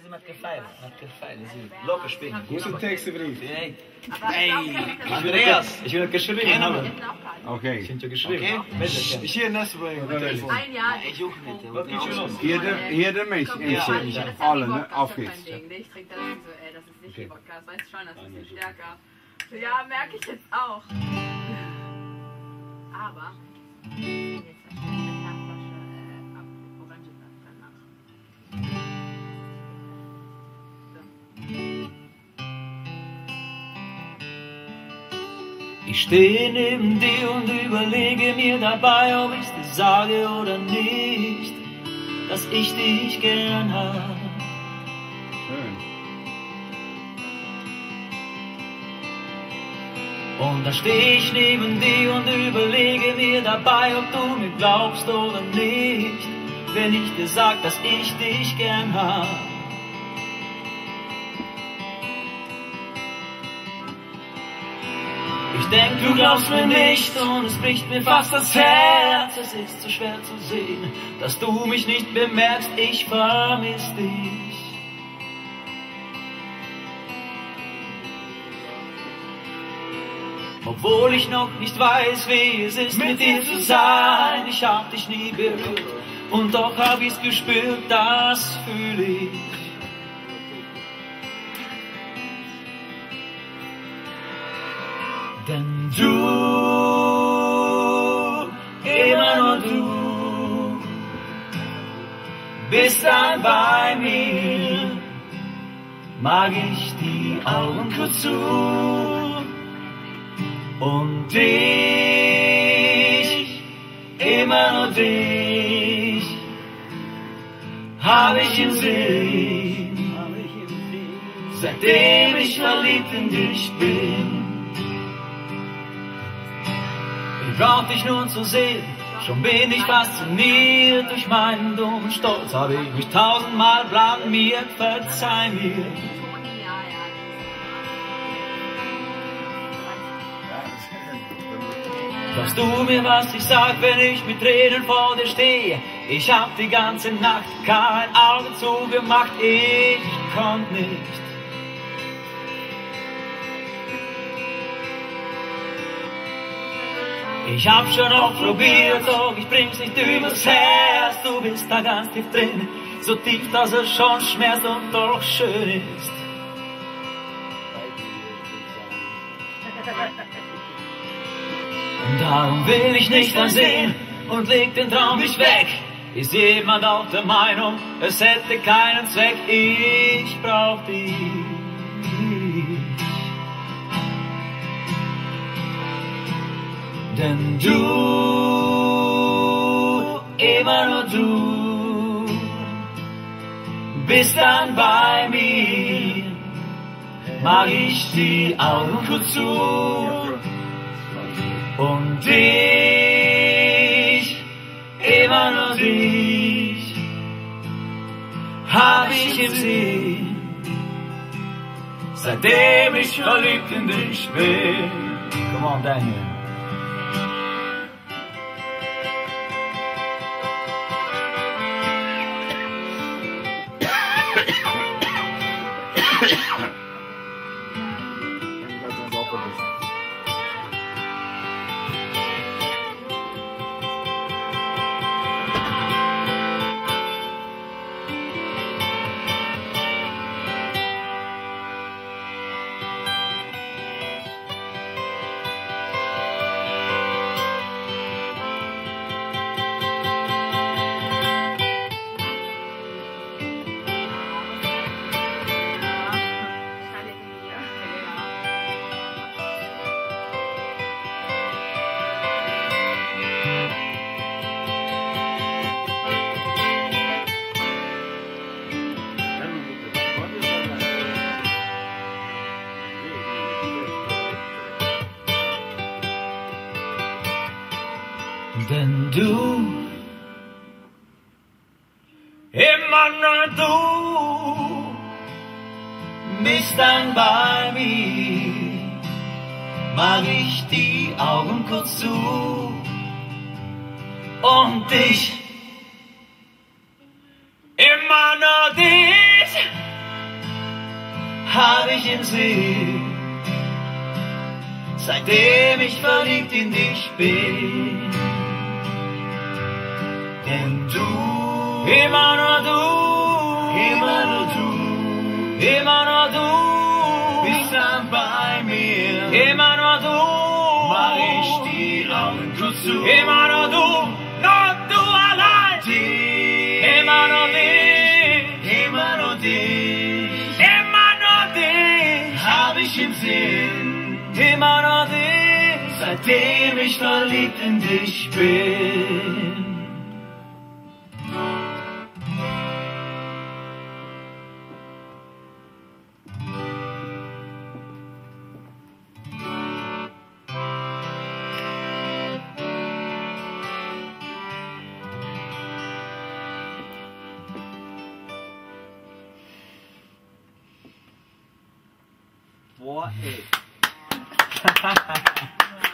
hat gefallen. Locker spielen. Wo ist der Textbrief? Hey, Andreas, Ich will das geschrieben haben. Okay. sind ja geschrieben. Ich hier nächste Woche. Ein Jahr. Was gibt's schon los? Jeder Mensch in alle, ne? Auf geht's. Ich trinke das nicht so, ey, das ist nicht die Podcast. Weißt du schon, das ist viel stärker. Ja, merke ich jetzt auch. Aber jetzt eine Flasche Orangensaft danach. Ich stehe neben dir und überlege mir dabei, ob ich's dir sage oder nicht, dass ich dich gern hab. Schön. Und da stehe ich neben dir und überlege mir dabei, ob du mir glaubst oder nicht, wenn ich dir sag, dass ich dich gern hab. Ich denk, du glaubst mir nicht und es bricht mir fast das Herz. Es ist so schwer zu sehen, dass du mich nicht bemerkst, ich vermiss dich. Obwohl ich noch nicht weiß, wie es ist, mit dir zu sein. Ich hab dich nie berührt und doch hab ich's gespürt, das fühl ich. Denn du, immer nur du, bist dann bei mir, mag ich die Augen kurz zu und dich, immer nur dich, hab ich im Sinn, seitdem ich verliebt in dich bin. Ich brauch dich nur zu sehen, schon bin ich fasziniert durch meinen dummen Stolz. Hab ich mich tausendmal blamiert, verzeih mir. Glaubst du mir, was ich sag, wenn ich mit Tränen vor dir stehe? Ich hab die ganze Nacht kein Auge zugemacht, ich konnt nicht. Ich hab schon oft probiert, doch ich bring's nicht übers Herz. Du bist da ganz tief drin, so tief, dass es schon schmerzt und doch schön ist. Und darum will ich nicht ansehen und leg den Traum nicht weg. Ist jemand auch der Meinung, es hätte keinen Zweck? Ich brauch dich. Denn du, immer nur du, bist dann bei mir, mag ich die Augen kurz zu und dich, immer nur dich, hab ich im Sinn, seitdem ich verliebt in dich bin. Come on, Daniel. Denn du, immer nur du, bist dann bei mir, mag ich die Augen kurz zu und dich, immer nur dich, ich im Sinn, seitdem ich verliebt in dich bin. Denn du, immer nur du, immer nur du, immer nur du, bist dann bei mir. Immer nur du, mach ich die Augen kurz zu. Immer nur du allein. Immer nur dich, immer nur dich, immer nur dich, hab ich im Sinn. Immer nur dich, seitdem ich verliebt in dich bin. Boah, ey.